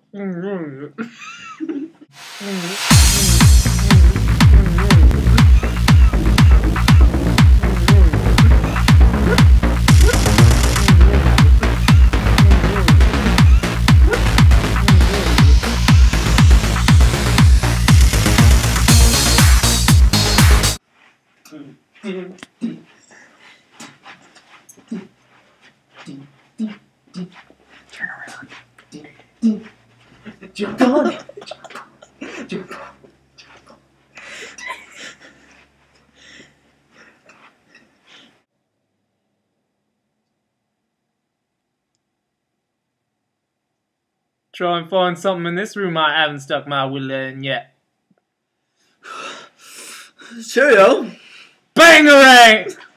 Turn around. Jump on. Jump on. Try and find something in this room I haven't stuck my will in yet. Cheerio. Bangarang!